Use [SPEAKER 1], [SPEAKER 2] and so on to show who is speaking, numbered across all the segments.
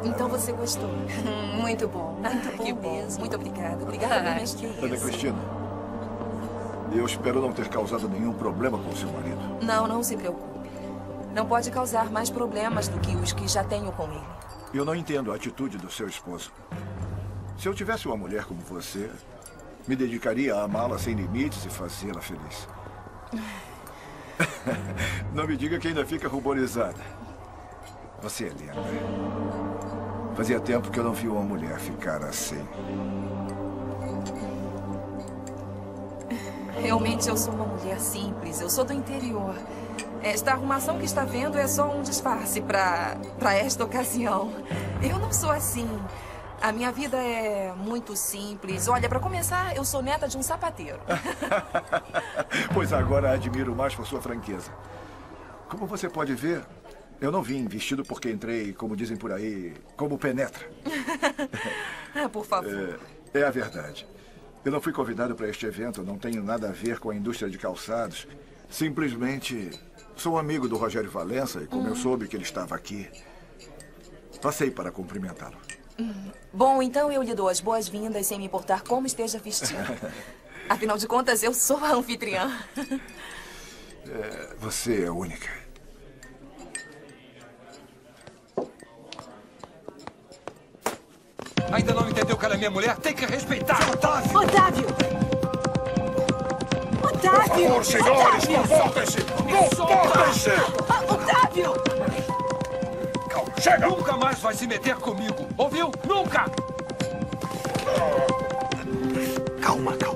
[SPEAKER 1] Então você gostou?
[SPEAKER 2] Muito bom.
[SPEAKER 1] Muito bom
[SPEAKER 2] Que bom.
[SPEAKER 1] mesmo. Muito obrigada. Obrigada mesmo. Que
[SPEAKER 3] Ana
[SPEAKER 1] isso.
[SPEAKER 3] Cristina, eu espero não ter causado nenhum problema com seu marido.
[SPEAKER 1] Não, não se preocupe. Não pode causar mais problemas do que os que já tenho com ele.
[SPEAKER 3] Eu não entendo a atitude do seu esposo. Se eu tivesse uma mulher como você, me dedicaria a amá-la sem limites e fazê-la feliz. Não me diga que ainda fica ruborizada. Você é linda. Fazia tempo que eu não vi uma mulher ficar assim.
[SPEAKER 1] Realmente eu sou uma mulher simples. Eu sou do interior. Esta arrumação que está vendo é só um disfarce para esta ocasião. Eu não sou assim. A minha vida é muito simples. Olha, para começar, eu sou neta de um sapateiro.
[SPEAKER 3] Pois agora a admiro mais por sua franqueza. Como você pode ver, eu não vim vestido porque entrei, como dizem por aí, como penetra.
[SPEAKER 1] Por favor.
[SPEAKER 3] É a verdade. Eu não fui convidado para este evento, não tenho nada a ver com a indústria de calçados. Simplesmente sou amigo do Rogério Valença e como eu soube que ele estava aqui, passei para cumprimentá-lo.
[SPEAKER 1] Bom, então eu lhe dou as boas-vindas sem me importar como esteja vestido. Afinal de contas, eu sou a anfitriã.
[SPEAKER 3] Você é única.
[SPEAKER 4] Ainda não entendeu que ela é minha mulher? Tem que respeitar, Otávio!
[SPEAKER 5] Otávio! Otávio!
[SPEAKER 3] Por favor, senhores, comportem-se! Comportem-se!
[SPEAKER 5] Otávio!
[SPEAKER 3] Calma, chega!
[SPEAKER 4] Nunca mais vai se meter comigo, ouviu? Nunca!
[SPEAKER 3] Calma, calma.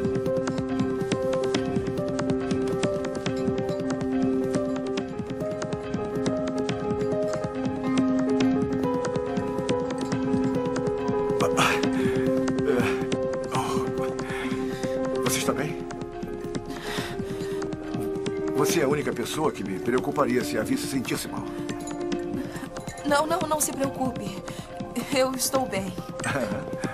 [SPEAKER 3] Você está bem? Você é a única pessoa que me preocuparia se a visse sentir-se mal.
[SPEAKER 1] Não se preocupe. Eu estou bem.